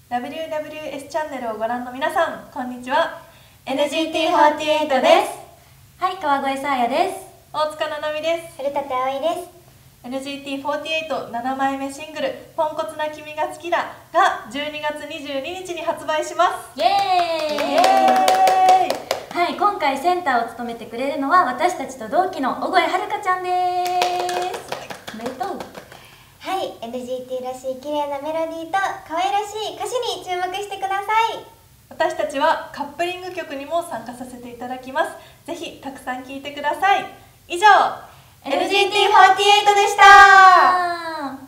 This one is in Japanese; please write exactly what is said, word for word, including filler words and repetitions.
ダブリューダブリューエス チャンネルをご覧の皆さん、こんにちは。 エヌジーティーフォーティーエイト です。 はい、川越沙耶です。 大塚ななみです。 古舘葵です。 エヌジーティーフォーティーエイトなな 枚目シングル「ポンコツな君が好きだ」がじゅうにがつにじゅうににちに発売します。 イエーイ、 イエーイ。 はい、今回センターを務めてくれるのは私たちと同期の小越遥ちゃんです。おめでとう。 はい、エヌジーティー らしい綺麗なメロディーと可愛らしい歌詞に注目してください。 私たちはカップリング曲にも参加させていただきます。ぜひたくさん聴いてください。以上 エヌジーティーフォーティーエイト でした。